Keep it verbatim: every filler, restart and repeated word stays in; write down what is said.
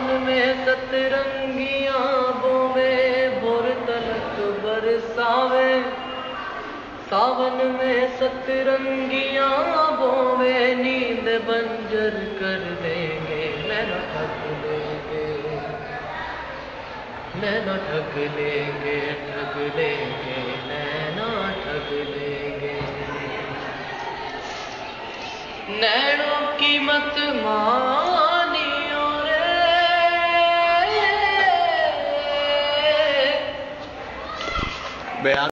में सतरंगियां बोवे भोर तलक बरसावे। सावन में सतरंगियां बोवे नींद बंजर कर देंगे। नैना ठग लेंगे, नैना ठग लेंगे, ठग लेंगे, नैना ठग लेंगे। नैनों की मत मानियो रे।